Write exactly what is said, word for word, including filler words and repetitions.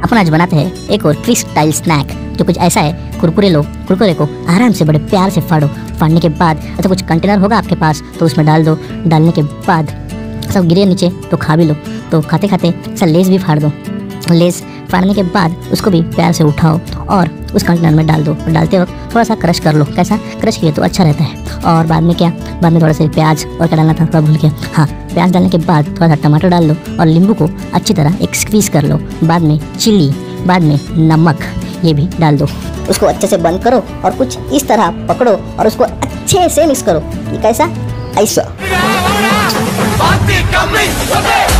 अपन आज बनाते हैं एक और फ्री स्टाइल स्नैक, जो कुछ ऐसा है। कुरकुरे लो, कुरकुरे को आराम से बड़े प्यार से फाड़ो। फाड़ने के बाद ऐसा कुछ कंटेनर होगा आपके पास तो उसमें डाल दो। डालने के बाद सब गिरे नीचे तो खा भी लो। तो खाते खाते ऐसा लेस भी फाड़ दो। लेस फाड़ने के बाद उसको भी प्यार से उठाओ और उस कंटेनर में डाल दो। डालते वक्त थोड़ा सा क्रश कर लो। कैसा क्रश किए तो अच्छा रहता है। और बाद में क्या, बाद में थोड़ा सा प्याज और क्या डालना था थोड़ा भूल गया। हाँ, प्याज डालने के बाद थोड़ा सा टमाटर डाल लो और नींबू को अच्छी तरह एक स्क्वीज़ कर लो। बाद में चिली, बाद में नमक, ये भी डाल दो। उसको अच्छे से बंद करो और कुछ इस तरह पकड़ो और उसको अच्छे से मिक्स करो। ये कैसा, ऐसा।